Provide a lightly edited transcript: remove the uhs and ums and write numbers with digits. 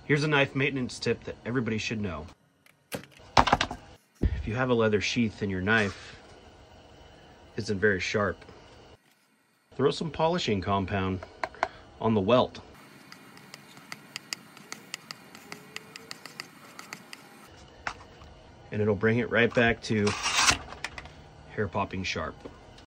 Here's a knife maintenance tip that everybody should know. If you have a leather sheath and your knife isn't very sharp, throw some polishing compound on the welt. And it'll bring it right back to hair popping sharp.